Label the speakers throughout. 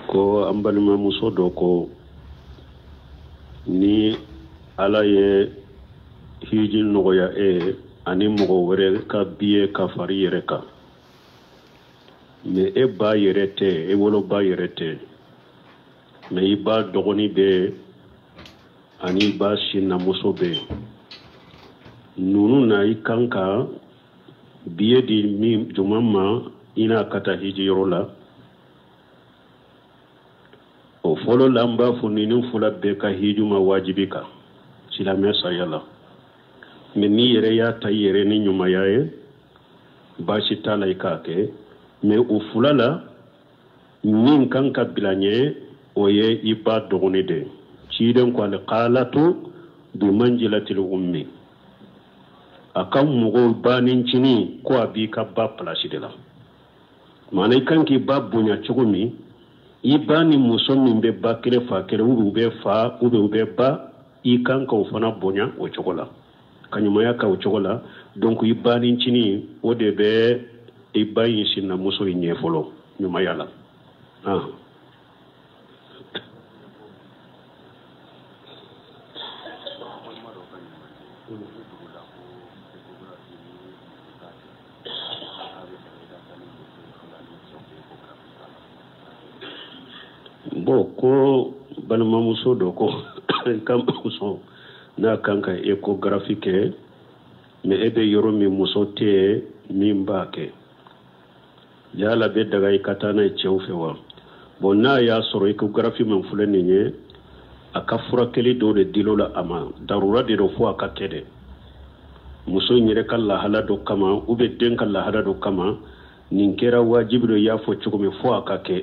Speaker 1: ko an balimamuso dɔ ko ni ala ye hiji nɔgɔya ani mɔgɔ wɛrɛ ka biye ka fari yɛrɛ kan mais e ba yɛrɛ tɛ e woloba yɛrɛ tɛ mais i ba dɔgɔni bɛ ani i ba sinamuso bɛ ninnu na i kan ka biye di min juma ma i n'a ka taa hiji yɔrɔ la o fɔlɔ la n b'a fɔ ninnu fila bɛɛ ka hiji ma wajibi kan silamɛ saya la mais ni yɛrɛ y'a ta i yɛrɛ ni ɲumanya ye baasi t'a la i k'a kɛ mais o fila la min kan ka bila ɲɛ o ye i ba dɔgɔni de ciden ko alqalatu bi manzilatil ummi a ka mɔgɔw ba ni ncini ko a b'i ka ba place de la maana i kan k'i ba bonya cogo min i ba ni muso min bɛ ba kelen fa kelen u bɛ fa u bɛ ba i kan ka o fana bonya o cogo la ka ɲumanya ka o cogo la donc i ba ni ncini o de bɛ i ba in sinamuso in ɲɛ fɔlɔ ɲumanya la bon ko balimamuso dɔ ko ka muso n'a kan ka échographie kɛ mais e bɛ yɔrɔ min muso tɛ min b'a kɛ yala bɛ daga i ka taa n'a ye cɛw fɛ wa bon n'a y'a sɔrɔ échographie min filɛ nin ye a ka furakɛli dɔw de dil'o la a ma darura de don fo a ka kɛ dɛ muso in yɛrɛ ka lahala dɔ kama ou bien den ka lahala dɔ kama nin kɛra wajibi dɔ y'a fɔ cogo min fo a ka kɛ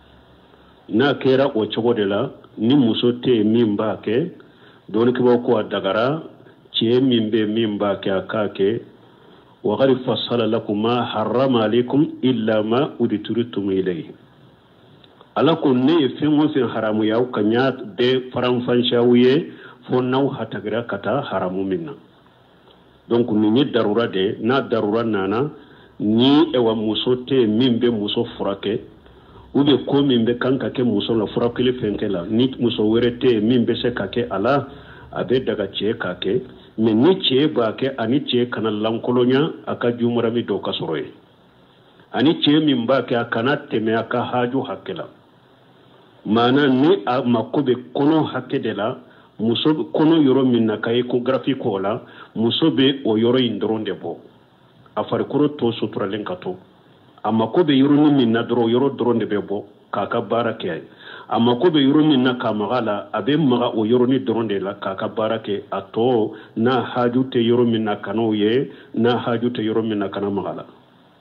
Speaker 1: n'a kɛra o cogo de la ni muso tɛ yen min b'a kɛ dɔɔnikibaw ko a dagara cɛ min bɛ min b'a kɛ a k'a kɛ wa qad fassala lakum ma harrama alaykum illa ma udturitum ilayhi ala ko ne ye fɛn o fɛn haramu y'aw ka ɲa bɛɛ faranfasiyaw ye fo n'aw hatagira ka taa haramu min na donc nin ye darura de n'a darura nana ni ewa muso tɛ yen min bɛ muso furakɛ ou bien ko min bɛ kan ka kɛ muso la furakɛli fɛn kɛ la ni muso wɛrɛ tɛ yen min bɛ se ka kɛ a la a bɛ daga cɛ k'a kɛ mais ni cɛ b'a kɛ ani cɛ kana lankolonya a ka jumarami dɔw ka sɔrɔ ye ani cɛ min b'a kɛ a kana tɛmɛ a ka haju hakɛ la maana ni a mako bɛ kɔnɔ hakɛ de la muso kɔnɔ yɔrɔ min na ka échographie k'o la muso bɛ o yɔrɔ in dɔrɔn de bɔ a farikolo tɔ suturalen ka to a mako bɛ yɔrɔnin min na dɔrɔn yɔrɔ dɔrɔn de bɛ bɔ k'a ka baara kɛ a mako bɛ yɔrɔ min na k'a maga la a bɛ maga o yɔrɔnin dɔrɔn de la k'a ka baara kɛ a tɔ n'a haju tɛ yɔrɔ min na kan'o ye n'a haju tɛ yɔrɔ min na kana maga la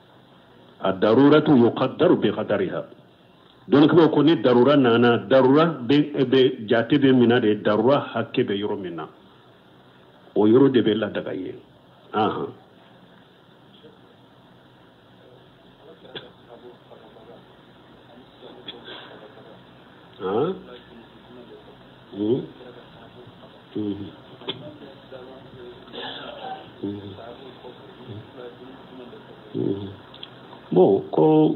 Speaker 1: a daruratu yuqaddaru bi qadariha donc ko ni darura nana darura bɛ jate bɛ minna de darura hakɛ bɛ yɔrɔ min na o yɔrɔ de bɛ ladaga ye bon ko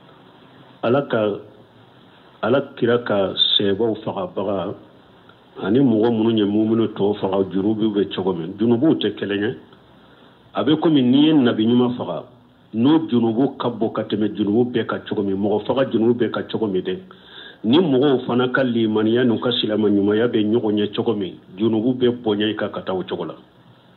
Speaker 1: ala kira ka sɛbɛw fagabaga ani mɔgɔ minnu ye muminu tɔw faga junubu bɛ cogo min junubu tɛ kelen ye a bɛ komi n'i ye nabi ɲuman faga n'o junubu ka bɔ ka tɛmɛ junubu bɛɛ ka cogo min mɔgɔ faga junubu bɛɛ ka cogo min dɛ ni mɔgɔw fana ka limaniya n'u ka silama ɲumanya bɛ ɲɔgɔn ye cogo min junubu bɛ bonya i ka taa o cogo la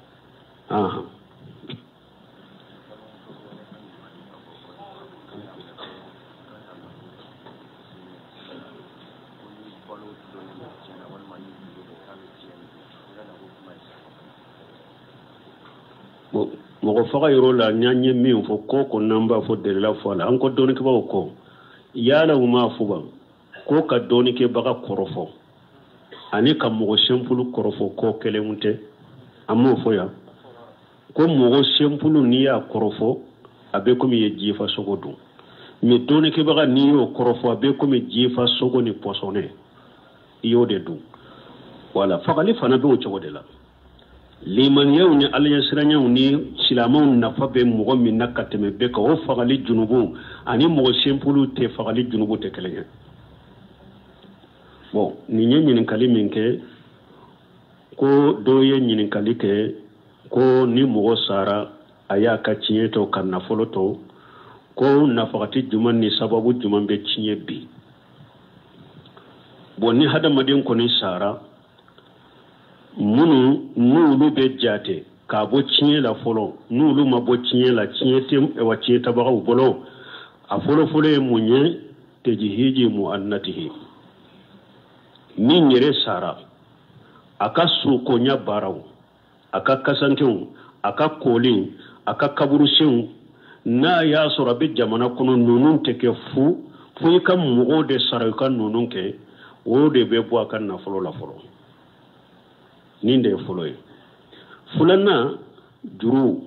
Speaker 1: mɔgɔ faga yɔrɔ la n ye min fɔ ko n'an b'a fɔ delila fɔ a la an ko dɔɔnikɛbaw kɔ yala u m'a fɔ ban ko ka dɔɔnikɛbaga kɔrɔfɔ ani ka mɔgɔ sɛnpulu kɔrɔfɔ kɔ kɛlenw tɛ an m'o fɔ yan ko mɔgɔ sɛnpulu n'i y'a kɔrɔfɔ a bɛ komi ye jifa sogo dun mais dɔɔnikɛbaga n'i y'o kɔrɔfɔ a bɛ komi jifa sogo ni pɔsɔnɛ i y'o de dun wala fagali fana bɛ o cogo de la limaniyaw ni alaɲɛsiranyaw ni silamɛw nafa bɛ mɔgɔ min na ka tɛmɛ bɛɛ kan o fagali junubu ani mɔgɔ sɛnpulu tɛ fagali junubu tɛ kelen ye bon ni nye ɲininkali min kɛ ko dɔ ye ɲininkali kɛ ko ni mɔgɔ sara a y'a ka tiɲɛ to ka nafolo to ko nafagati juman ni sababu juman bɛ tiɲɛ bi bon ni hadamaden kɔni sara minnu n'olu bɛ jate k'a bɔ tiɲɛ la fɔlɔ n'olu ma bɔ tiɲɛ la tiɲɛ tabagaw bolo a fɔlɔ-fɔlɔ ye mun ye tajihiji mu'annatihi min yɛrɛ sara a ka sukonya baaraw a ka kasantew a ka kolen a ka kaburusenw n'a y'a sɔrɔ a bɛ jamana kɔnɔ ninnu tɛ kɛ fo i ka mɔgɔw de sara i ka ninnu kɛ o de bɛ bɔ a ka nafolo la fɔlɔ nin de ye fɔlɔ ye filanan juru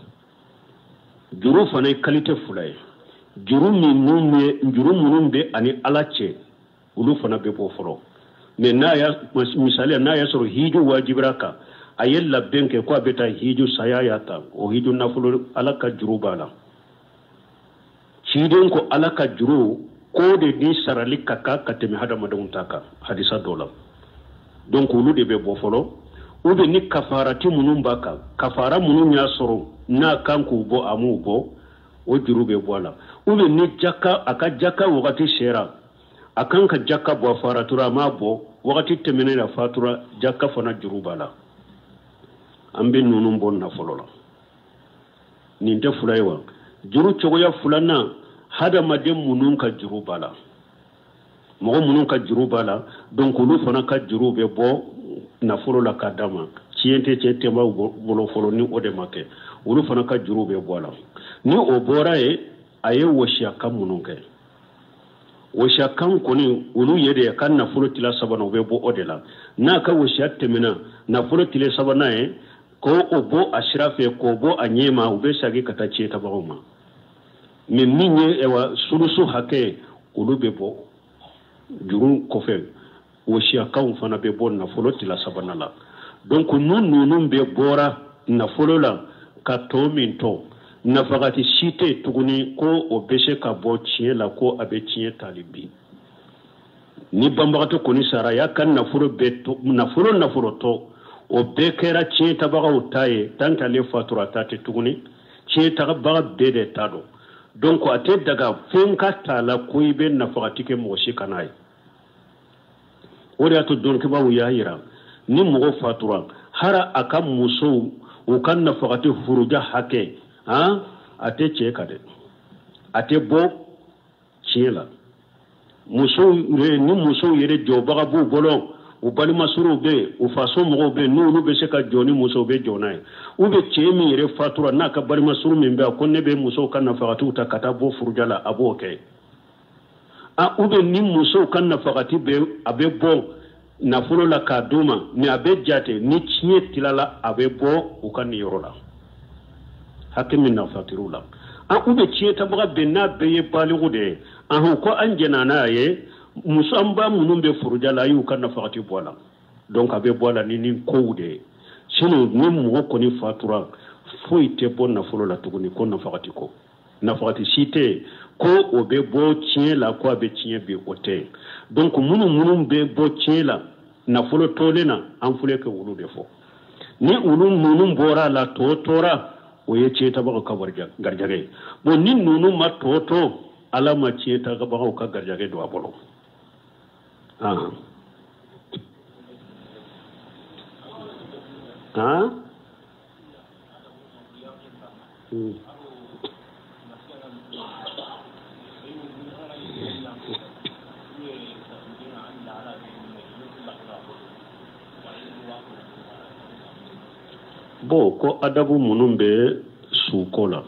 Speaker 1: fana ye qualité fila ye juru minnu bɛ ani ala cɛ olu fana bɛ bɔ fɔlɔ mais misaliya n'a y'a sɔrɔ hiju wajibira kan a ye labɛn kɛ ko a bɛ taa hiju saya y'a ta o hiju nafolo ala ka juru b'a la ciden ko ala ka juru ko de ni sarali ka kan ka tɛmɛ hadamadenw ta kan hadisa dɔ la donc olu de bɛ bɔ fɔlɔ ou bien ni kafarati minnu b'a kan kafara minnu y'a sɔrɔ n'a kan k'u bɔ a m'u bɔ o juru bɛ bɔ a la ou bien ni a ka jaka wagati sera a kan ka jaka bɔ a faratura a m'a bɔ wagati tɛmɛnen na fatura jaka fana juru b'a la an bɛ ninnu bɔ nafolo la nin tɛ fila ye wa juru cogoya filanan hadamaden minnu ka juru b'a la mɔgɔ minnu ka juru b'a la donc olu fana ka juru bɛ bɔ nafolo la k'a d'a ma tiɲɛ tɛ cɛ tɛmɛ bolo fɔlɔ ni o de ma kɛ olu fana ka juru bɛ bɔ a la ni o bɔra ye a ye wasiyakan minnu kɛ wasiyakan kɔni olu ye de ka nafolo tila sabanan u bɛ bɔ o de la n'a ka wasiya tɛmɛna nafolo tile sabanan ye ko o bɔ a sira fɛ k'o bɔ a ɲɛ ma u bɛ segin ka taa tiɲɛ tabagaw ma mais min ye sulusu hakɛ olu bɛ bɔ juru kɔfɛ wasiyakanw fana bɛ bɔ nafolo tila sabanan la donc ninnu bɛ bɔra nafolo la ka tɔ min tɔ nafagati si tɛ tuguni ko o bɛ se ka bɔ tiɲɛ la ko a bɛ tiɲɛ tali bi ni banbagatɔ kɔni sara y'a ka nafolo tɔ o bɛɛ kɛra tiɲɛ tabagaw ta ye tant qu'ale fatura ta tɛ tuguni tiɲɛ tabaga bɛɛ de ta dɔn donc a tɛ daga fɛn ka t'a la ko i bɛ nafagati kɛ mɔgɔ si kana ye o de y'a to dɔnnibaw y'a jira ni mɔgɔ fatura hara a ka musow u ka nafagati furuja hakɛ a tɛ cɛ ka dɛ a tɛ bɔ tiɲɛ la ni musow yɛrɛ jɔbaga b'u bolo u balimasorow bɛ yen u faso mɔgɔw bɛ yen n'olu bɛ se ka jɔ ni musow bɛ jɔ n'a ye ou bien cɛ min yɛrɛ fatura n'a ka balimasoro min bɛ yen ko ne bɛ musow ka nafagatiw ta ka taa bɔ furuja la a b'o kɛ ou bien ni musow ka nafagati a bɛ bɔ nafolo la k'a d'u ma mais a bɛ jate ni tiɲɛ tilala a bɛ bɔ u ka nin yɔrɔ la hakɛ min nafatiriw la ou bien tiɲɛ tabaga bɛ n'a bɛɛ ye baligu de ye ko an jɛnna n'a ye muso an ba minnu bɛ furuja la a y'u ka nafagati bɔ a la donc a bɛ bɔ a la ni nin kow de ye sinon ni mɔgɔ kɔni fatura foyi tɛ bɔ nafolo la tuguni ko nafagati ko nafagati si tɛ ko o bɛ bɔ tiɲɛ la ko a bɛ tiɲɛ bi o tɛ donc minnu bɛ bɔ tiɲɛ la nafolo tɔlen na an filɛ ka olu de fɔ ni olu ninnu bɔra la tɔ tora o ye tiɲɛ tabaga ka garijɛgɛ ye bon ni ninnu ma tɔ to ala ma tiɲɛ tabagaw ka garijɛgɛ don a bolo bon ko adabu minnu bɛ suko la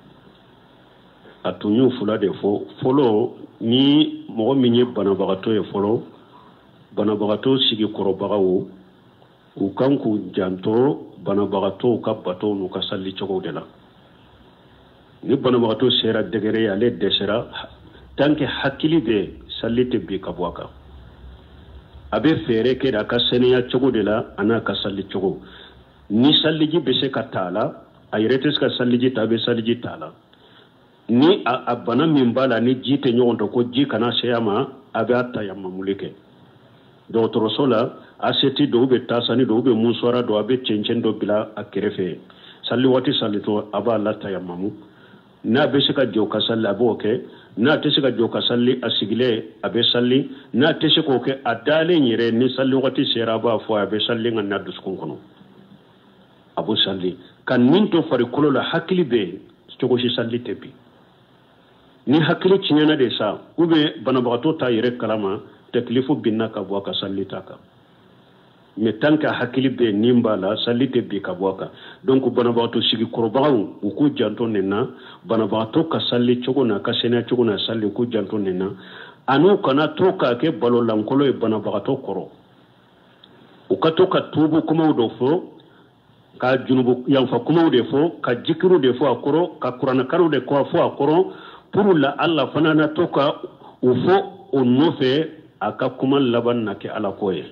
Speaker 1: a tun y'u fila de fɔ fɔlɔ ni mɔgɔ min ye banabagatɔ ye fɔlɔ banabagatɔ sigi kɔrɔbagaw u kan k'u janto banabagatɔw ka bato n'u ka sali cogo de la ni banabagatɔ sera degere ye ale dɛsɛra tant que hakili bɛ sali tɛ bi ka bɔ a kan a bɛ fɛɛrɛ kɛ a ka saniya cogo de la a n'a ka sali cogo ni saliji bɛ se ka t'a la a yɛrɛ tɛ se ka saliji ta a bɛ saliji t'a la ni a bana min b'a la ni ji tɛ ɲɔgɔn dɔn ko ji kana se a ma a bɛ a ta yamamuli kɛ dɔgɔtɔrɔso la aseti dɔw bɛ tasani dɔw bɛ musɔra dɔw a bɛ cɛncɛn dɔ bila a kɛrɛfɛ sali waati salitɔ a b'a latayamamu n'a bɛ se ka jɔ ka sali a b'o kɛ n'a tɛ se ka jɔ ka sali a sigilen a bɛ sali n'a tɛ se k'o kɛ a dalen yɛrɛ ni sali waati sera a b'a fɔ a bɛ sali ka na dusukun kɔnɔ a b'o sali ka nin to farikolo la hakili bɛ cogo si sali tɛ bi ni hakili tiɲɛna de sa ou bien banabagatɔ ta yɛrɛ kalama tɛkilifu binna ka bɔ a ka sali ta kan mais tant que hakili bɛ nin b'a la sali tɛ bi ka bɔ a kan donc banabagatɔ sigi kɔrɔbagaw u k'u janto nin na banabagatɔ ka sali cogo na ka sɛnɛ cogo na sali u k'u janto nin na an'u kana to k'a kɛ balolankolon ye banabagatɔ kɔrɔ u ka to ka tuubu kumaw dɔ fɔ ka junubu yanfa kumaw de fɔ ka jikiru de fɔ a kɔrɔ ka kuranakaru de fɔ a kɔrɔ pour la Allah fana na to ka u fɔ o nɔfɛ a ka kuma laban na kɛ Ala ko ye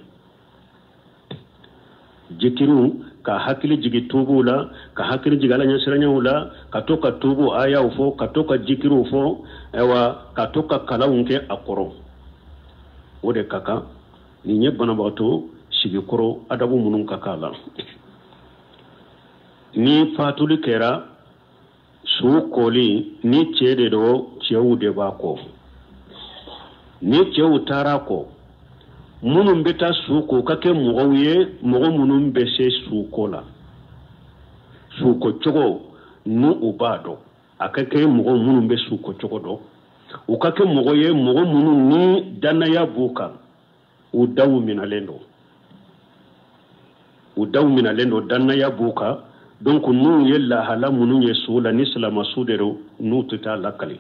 Speaker 1: jikiru ka hakili jigi tuubu la ka hakili jigi Ala ɲɛsiranɲɛw la ka to ka tuubu ayaw fɔ ka to ka jikiru fɔ ka to ka kalanw kɛ a kɔrɔ o de ka kan nin ye banabagatɔ sigi kɔrɔ adabu minnu ka kan la ni fatuli kɛra su koli ni cɛ de do cɛw de b'a kɔ ni cɛw taara kɔ minnu bɛ taa su ko ka kɛ mɔgɔw ye mɔgɔ minnu bɛ se su ko la su ko cogo n'u u b'a dɔn a ka kɛ mɔgɔ minnu bɛ su ko cogo dɔn u ka kɛ mɔgɔ ye mɔgɔ minnu ni danaya b'u kan u daw minalen don danaya b'u kan donc n'u ye lahala minnu ye su la ni silama su de do n'u tɛ taa lakali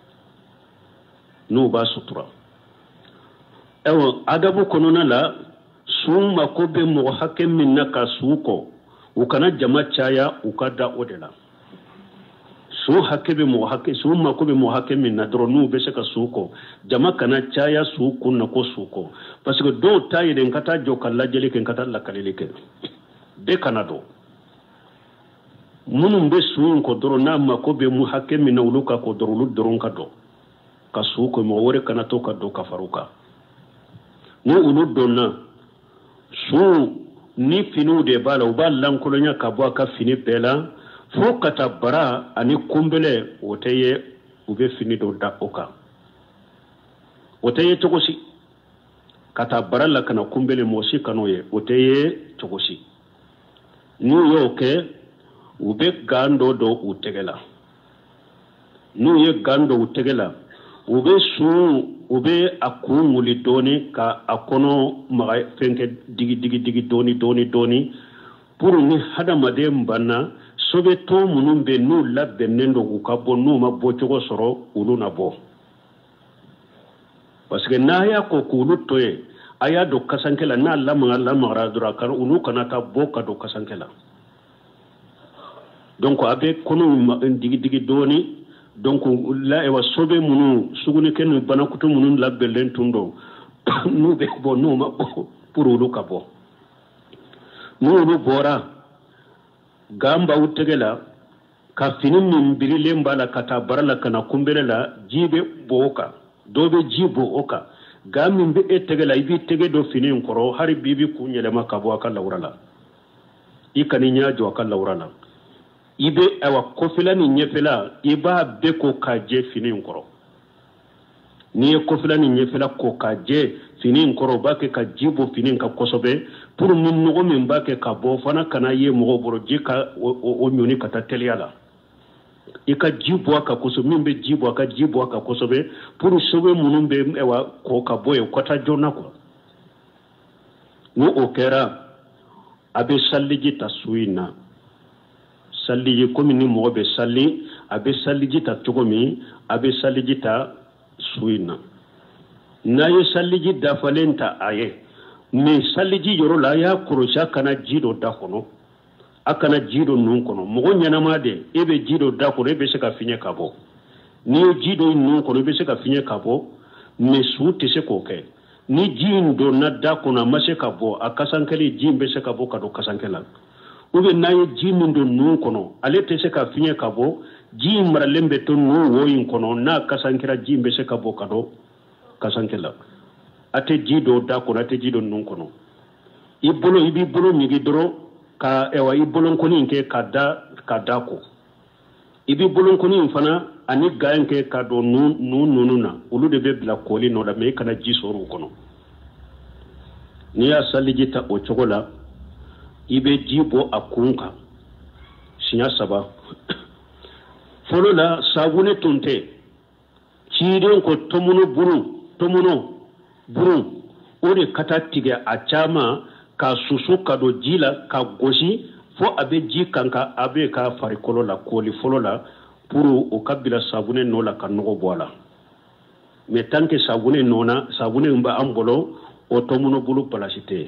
Speaker 1: n'u b'a sutura adabu kɔnɔna la su mako bɛ mɔgɔ hakɛ min na ka su kɔ u kana jama caya u ka da o de la su mako bɛ mɔgɔ hakɛ min na dɔrɔn n'u bɛ se ka su kɔ jama kana caya su kun na ko su kɔ parce que dɔw ta yɛrɛ ka taa jɔ ka lajɛli kɛ ka taa lakalili kɛ bɛɛ kana dɔn minnu bɛ su in kɔ dɔrɔn n'a mako bɛ mu hakɛ min na olu ka kɔ dɔrɔn olu dɔrɔn ka dɔn ka su kɔ mɔgɔ wɛrɛ kana to ka dɔn ka far'u kan ni olu donna su ni finiw de b'a la u b'a lankolonya ka bɔ a ka fini bɛɛ la fo ka taa bara ani kunbɛlɛ o tɛ ye u bɛ fini dɔ da o kan o tɛ ye cogo si ka taa bara la kana kunbɛlɛ mɔgɔ si kan'o ye o tɛ ye cogo si n'u y'o kɛ u bɛ gan dɔ don u tɛgɛ la n'u ye gan don u tɛgɛ la u bɛ sun u bɛ a kun wuli dɔɔni ka a kɔnɔ maga fɛn kɛ digi dɔɔni pour ni hadamaden banna sobetɔ minnu bɛ n'u labɛnnen don k'u ka bɔ n'u ma bɔ cogo sɔrɔ olu na bɔ parce que n'a y'a kɔ k'olu to ye a y'a don kasankɛ la n'a lamagara dɔrɔn olu kana taa bɔ ka don kasankɛ la donc a bɛ kɔnɔw digi dɔɔni donc la ewa sobe minnu sugunɛkɛ ni banakutu minnu labɛnlen tun don n'u bɛ bɔ n'u ma bɔ pour olu ka bɔ n'olu bɔra gan b'aw tɛgɛ la ka fini min birilen b'a la ka taa bara la ka na kunbɛrɛ la ji bɛ bɔ o kan dɔw bɛ ji bɔ o kan gan min bɛ e tɛgɛ la i b'i tɛgɛ don fini in kɔrɔ hali bi i bɛ kun yɛlɛma ka bɔ a ka lawura la i kan'i ɲɛ jɔ a ka lawura la i bɛ kɔfɛla ni ɲɛfɛla i b'a bɛɛ ko k'a jɛ fini in kɔrɔ n'i ye kɔfɛla ni ɲɛfɛla ko k'a jɛ fini in kɔrɔ u b'a kɛ ka ji bɔ fini in kan kosɛbɛ pour ni nɔgɔ min b'a kɛ ka bɔ fana kana ye mɔgɔ bolo ji ka o ɲɔni ka taa teliya la i ka ji bɔ a kan kosɛbɛ min bɛ ji bɔ a ka ji bɔ a kan kosɛbɛ pour sobe minnu bɛ kɔ ka bɔ yen u ka taa joona quoi n'o o kɛra a bɛ saliji ta su in na saliji komi ni mɔgɔ bɛ sali a bɛ saliji ta cogo min a bɛ saliji ta su in na n'a ye saliji dafalen ta a ye mais saliji yɔrɔ la a y'a kɔlɔsi a kana ji dɔ da kɔnɔ a kana ji dɔ nun kɔnɔ mɔgɔ ɲɛnama de e bɛ ji dɔ da kɔnɔ e bɛ se ka fiɲɛ ka bɔ n'i ye ji dɔ nun kɔnɔ e bɛ se ka fiɲɛ ka bɔ mais su tɛ se k'o kɛ ni ji in donna da kɔnɔ a ma se ka bɔ a kasankɛli ji in bɛ se ka bɔ ka don kasankɛ la ou bien n'a ye ji min don nun kɔnɔ ale tɛ se ka fiɲɛ ka bɔ ji in maralen bɛ to nun wo in kɔnɔ n'a kasankɛra ji in bɛ se ka bɔ ka don kasankɛ la ate jido da kono ate jido nun kono ibi bolo migi doro ka ewa ibolon koni nke kada ko ibi bolon koni fana ani gayan ke ka do nununa ulu de be bla koli no da me kana ji soru kono ni ya salijita o chogola ibe jibo akunka sinya saba folo la sabune tunte ciiden ko tomuno buru ode kata tige a cama ka susu ka do jila ka gosi fo abe ji kanka abe ka farikolo la koli folo la puru o kabila sabune no la ka nogo bola me tanke sabune nona sabune mba ambolo o tomuno bulu palasite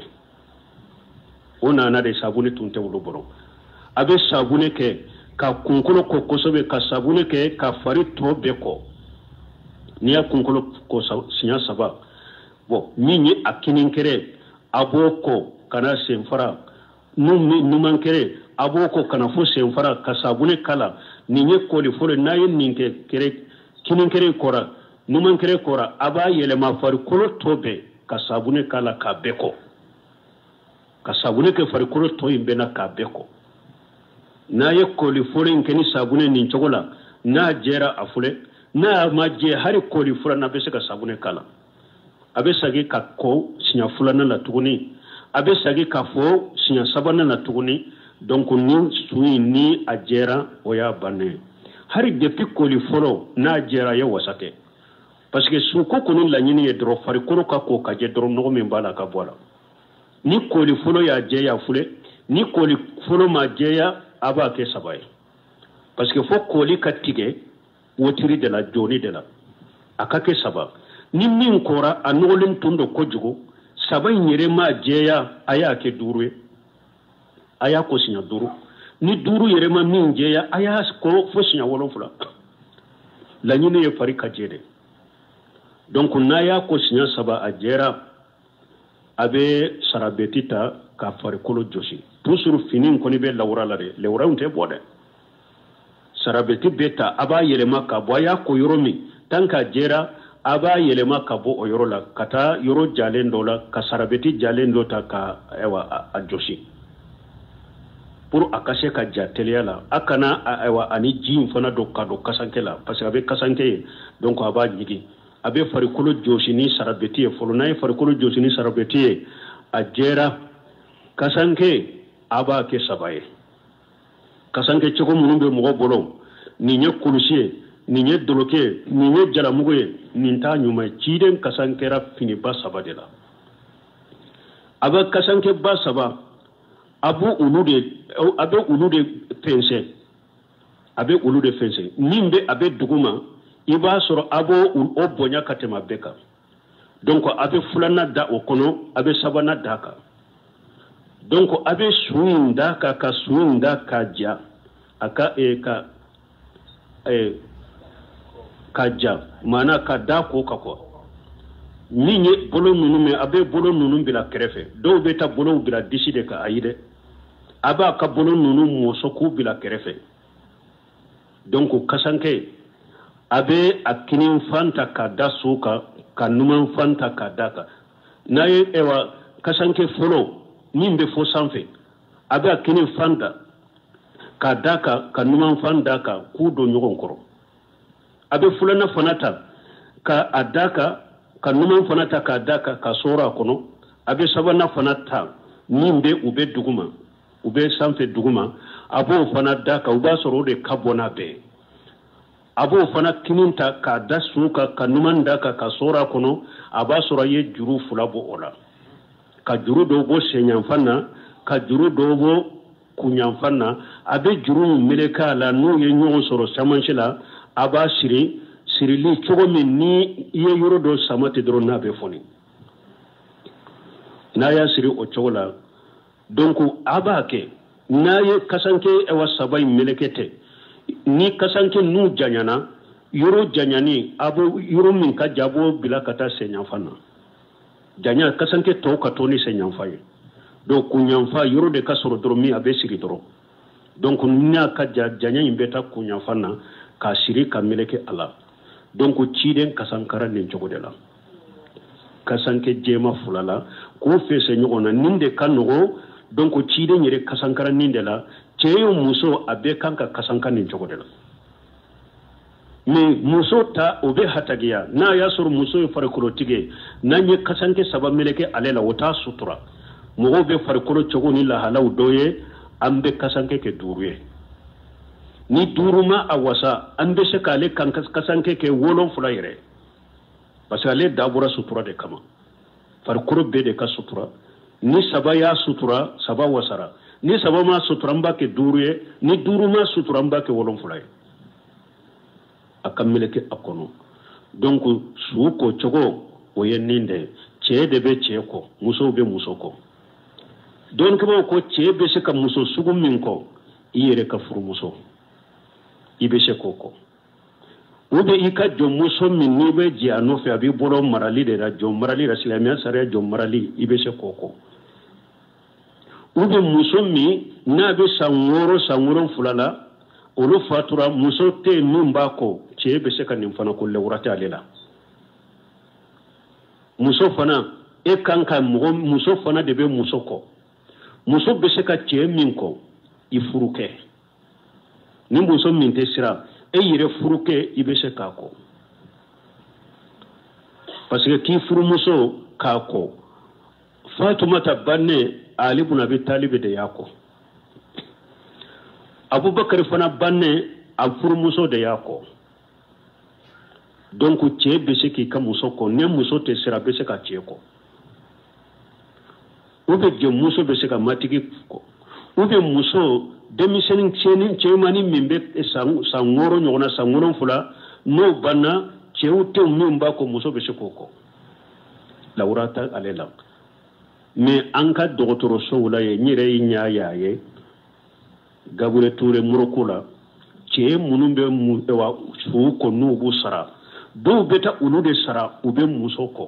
Speaker 1: ona na de sabune tunte wulu boro abe sabune ke ka kunkolo ko kosobe ka sabune ke ka fari to beko niya kunkolo ko sinya saba bo minyi akininkere aboko kana senfara numankere aboko kana fo senfara ka sabune kala ninye koli fole naye ninke kere kininkere kora numankere kora aba yele ma fari kolo tobe ka sabune kala ka beko ka sabune ke fari kolo to imbe na ka beko na ye koli fole nkeni sabune nin chogola na jera afule na maje hari koli fula na bese ka sabune kala abe sagi ka ko sinya fula na la tuguni abe sagi ka fo sinya sabana na tuguni donc ni suyi ni ajera oya bane hari depuis koli folo na jera ya wasate parce que suko kunu la nyini ye dro fari koro ka ko ka je dro no min bala ka bola ni koli folo ya je ya fule ni koli folo ma je ya aba ke sabaye parce que fo koli ka tige wotiri de la joni de la akake saba ni min kora anolin tundo kojugo saba nyere ma jeya aya ke durwe aya ko sinya duru ni duru yere ma min jeya aya ko fo sinya wolon fula la nyine ye fari ka jede donc na ya ko sinya saba ajera abe sarabetita ka fari kolo joshi toujours finin ko ni be lawra la de lawra unte bode sarabeti beta aba yelema ka bo ya ko yoromi tanka jera aba yelema ka bo o yorola kata yoro jalendo la ka sarabeti jalendo ta ka ewa a joshi pour akase ka jatelia la akana ewa ani jin fana do ka do kasankela parce que abe kasanke donc aba jigi abe farikolo joshi ni sarabeti e folo nay farikolo joshi ni sarabeti a jera kasanke aba ke sabaye kasanke choko munumbe mo bolo ni nye kulusie ni nye doloke ni nye jalamugoye ni ta nyuma chiden kasankera fini ba sabadela aba kasanke ba saba abu ulude pense nimbe abe duguma iba soro abo o bonya katema beka donc abe fulana da okono abe sabana daka donc abe suinda ka suinda kaja aka kaja mana ka da ko kako ninye bolo nunu me abe bolo nunu bila kerefe do beta bolo bila diside ka ayide aba ka bolo nunu mosoku bila kerefe donc kasanke abe akinin fanta ka da suka ka numan fanta ka daka naye ewa kasanke folo nimbe fo sanfe abe akinin fanta ka daka ka numan fanta ka kudo nyogon koro abe fulana fanata ka adaka ka numan fanata ka daka ka sora kono abe sabana fanata nimbe ube duguma ube sanfe duguma abo fanata ka uba soro de kabona be abo fana kininta ka da suka ka numan daka ka sora kono aba soro ye juru fulabo ola ka juru do bo senyanfana ka juru do bo kunyanfana abe juru meleka la no ye nyon soro samanchila aba sirili chogo min ni ye yoro do samate dro na be foni na ya siri o chogola donc aba ke na ye kasanke e wasabai melekete ni kasanke nu janyana yoro janyani abo yoro min ka jabo bila kata senyanfana janya kasanke to ka toni senyanfaye do kunyanfa yoro de kasoro dro mi abe siri dro donc nya ka janya imbeta kunyanfana ka siri ka meleke ala donc ciden kasankara nin jogo de la kasanke jema fulala ko fese nyogona ninde kanogo donc ci de nyere kasankara ninde la ceyo muso abe kanka kasanka nin jogodela mais muso ta obe hatagiya na ya sur muso e farkolo tige na nye kasanke saba meleke alela wota sutura mo be farkolo chogoni la halaw doye ambe kasanke ke duruye ni duruma awasa ambe shekale kanka kasanke ke wolon fula yere parce que ale dabura sutura de kama farkolo be de ka sutura ni saba ya sutura saba wasara ni saba ma sutura mbake duruye ni duruma sutura mbake wolon fula yere akammeleke akono donc suko chogo oyeninde chede be cheko muso be musoko donc ko chebe se ka muso sugu minko iyere ka furu muso ibe se koko ube ika jo muso min ni be ji anofe abi bolo marali de la jo marali rasilamiya sare jo marali ibe se koko ube muso mi na be sangoro fulala olu fatura muso te numba ko chebe se ka nimfana ko le wurata alela muso fana e kanka muso fana de be muso ko muso be se ka che min ko ifuruke ni muso min te sira e yire furuke ibe se ka ko parce que ki furu muso ka ko Fatuma tabanne Ali ibn Abi Talib de yako Abubakar fana banne a furu muso de yako donc che be se ki ka muso ko ne muso te sira be se ka che ko ube je muso be se ka matigi ko ube muso demisenin chenin chemani mimbe sangoro nyona sangoro fula no bana cheute mimba ko muso be se ko laurata alela mais anka dogotoro so wala ye nyire nya yaye gabure toure murokula che munumbe mu ewa su ko nubu sara do beta ulude sara ube muso ko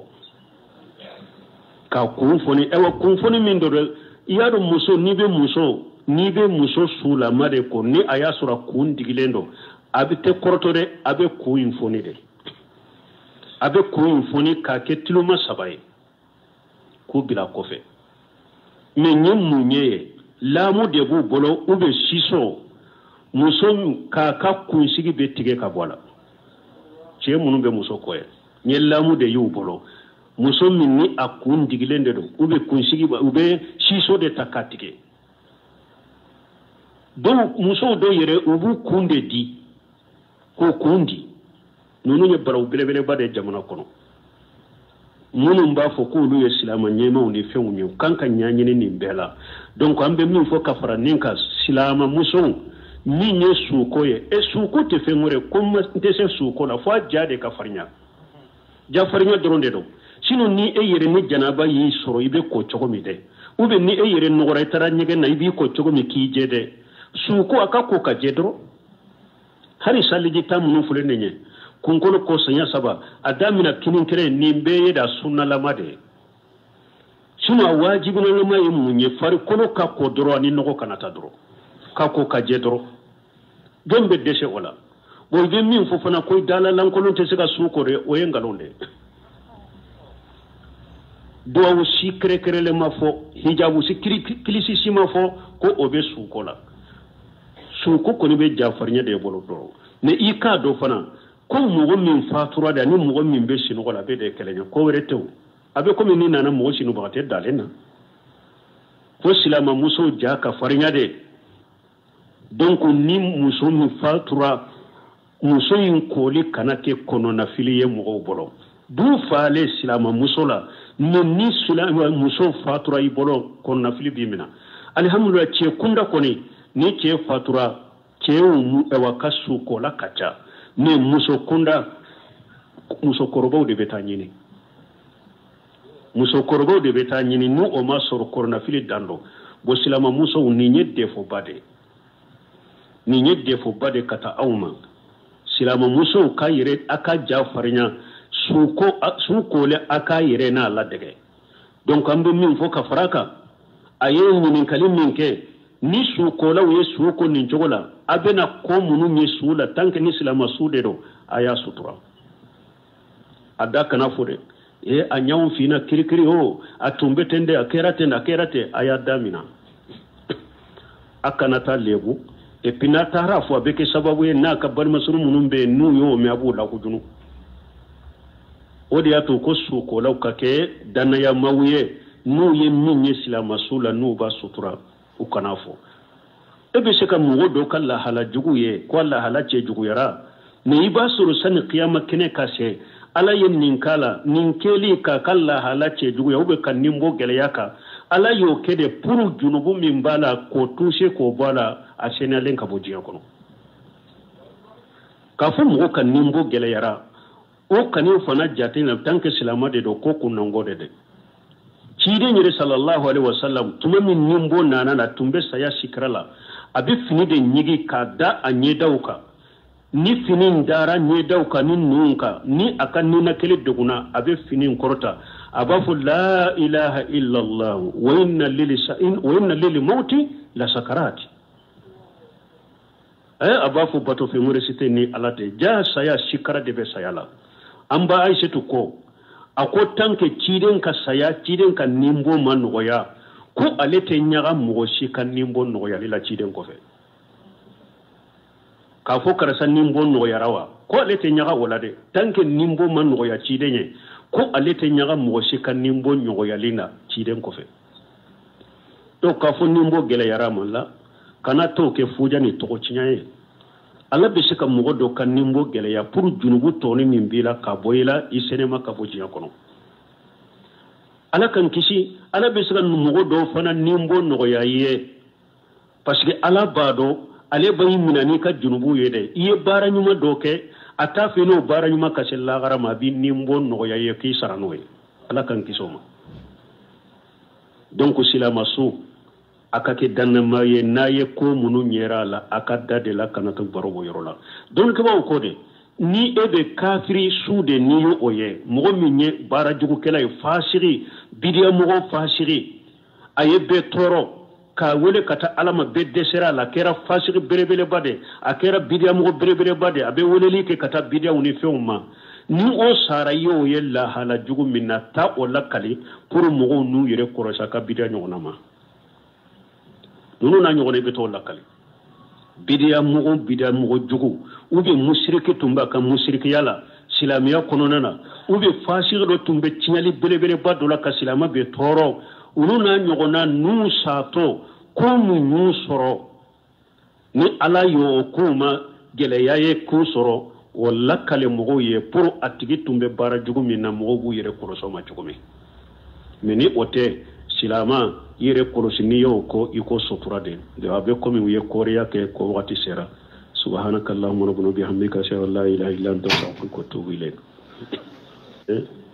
Speaker 1: ka kunfoni ewa kunfoni min do yaro muso ni be muso sula made ko ni aya sura kun digilendo abite korotore abe ku infoni de abe ku infoni ka ke tiluma sabaye ku bila kofe me nyem munye lamu de bu bolo ube siso muso ka kunsigi be tige ka bola che munu be muso ko ye lamu de yu bolo muso minni akun digilende do ube kunsigi ube siso de takatike do muso do yere ubu kunde di ko kundi nunu nye bara ubelebele bade jamana kono munu mba fo ko lu islama nyema oni fengu nyu kanka nyanyini ni mbela donc ambe min fo kafara ninka silama muso ni nye suko ye e suko te fengore comme ntese suko la fo jade kafarnya jafarnya doronde do sino ni e yere ni janaba yi soro ibe ko chogomi de ube ni e yere nogora tara nyege na ibi ko chogomi ki jede suko aka ko ka jedro hari saliji tamunu fule nenye kunkolo ko sanya saba adamina kinin kire ni mbeye da sunna lamade sino wajibu na lama yi munye fari kono ka ko doro ni nogo kanata doro ka ko ka jedro dombe dese wala bo be min fo fana koy dala lankolon te sega suko re o yengalonde do wu sikre krele ma fo hijabu sikri kilisi sima fo ko obe suko la suko ko ni be jafarnya de bolo doro ne ika do fana ko mugo min fatura da ni mugo min be sinu ko la be de kelenya ko wereto abe ko min nana mugo sinu ba te dalena ko silama muso ja ka farinya de donc ni muso mi fatura muso yin koli kanake kono na filiye mugo bolo du faale silama muso la ni silama muso fatura i bolo kono na fili bimina alhamdulillah che kunda koni ni che fatura che mu ewa kasu ko la kacha ni muso kunda muso korobo de betanyini muso korobo de betanyini nu o ma soro korona fili dando bo silama muso ni nyedde fo bade kata awma silama muso ka yire aka jafarinya suko le aka yire na la dege donc ambe min fo ka faraka ayen min kalim min ke ni suko la we suko ni jogola abena ko munu ni sula tanke ni silama sude do aya sutura adaka na fode e a ñawu fina kirikiri o a tumbetende a kerate aya damina akanata lebu e pina tara fo abeke sababu ye na ka balma sunu munum be nu yo me abu la kujunu odi ato ko su ko law ka ke danaya mawye nu ye min ye silama sula nu ba sutura u kana fo e be se ka mugo do kala hala jugu ye ko la hala che jugu yara ne iba suru san qiyama kene kase ala yen nin kala nin keli ka kala hala che jugu ya ube kan nimbo gele yaka ala yo kede puru junubu min bala ko tushe ko bala a senalen ka bojiya kono ka fu mugo kan nimbo gele yara o kani fana jati na tanke silama de do ko kunango de cide nyire sallallahu alaihi wasallam tuma min nimbo nana na tumbe saya sikrala abi fini de nyigi kada anye dauka ni fini ndara nye dauka ni nunka ni akan ni na kele doguna abi fini korota abafu la ilaha illa allah wa inna lil mauti la sakarat abafu bato fi muresite ni alate ja saya sikara de be sayala amba aishatu ko ako tanke ciden ka saya ciden ka nimbo man noya ko alete nyaga mo shi kan nimbo noya lila ciden ko fe ka fo karasa nimbo noya rawa ko alete nyaga wala de tanke nimbo man noya ciden ye ko alete nyaga mo shi kan nimbo noya lina ciden ko fe to ka fo nimbo gele yara man la kana to ke fuja ni to cinyaye ala be se ka mogo do kan nimbo gele ya pour junubu toni min bila ka boyila isenema ka bojiya kono ala kan kisi ala be se ka mogo do fana nimbo no ya ye parce que ala bado ale bayi minani ka junubu ye de iye bara nyuma do ke ata fe no bara nyuma ka sella garama bi nimbo no ya ye ki sarano ye ala kan kisoma donc sila masu akake danma ye naye ko munu nyera la akada de la kanata barobo yorola don ke ba ko de ni ebe kafiri sude ni yo oye mo minye bara jugu kala fasiri bidiya mo fasiri ayebe toro ka wele kata alama be desera la kera fasiri berebele bade akera bidiya mo berebele bade abe wele li ke kata bidiya uni feuma ni o sara yo yella hala jugu minna ta o lakali pour mo nu yere korosa ka bidiya nyona ma nunu na nyogone be to lakale bidiya mugo jugu ube mushrike tumba ka mushrike yala silamiya kononana ube fasire do tumbe tinyali belebele badola ka silama be toro unu na nyogona nu sato ko mu nu soro ni ala yo kuma gele yaye ku soro wala kale mugo ye pour atigi tumbe bara jugu minna mugo bu yere koroso ma jugu meni ote silama yere korosi ni yo ko iko sotura de abe komi wiye korea ke ko wati sera subhanakallahumma rabbana bihamdika sha la ilaha illa anta astaghfiruka wa atubu ilayk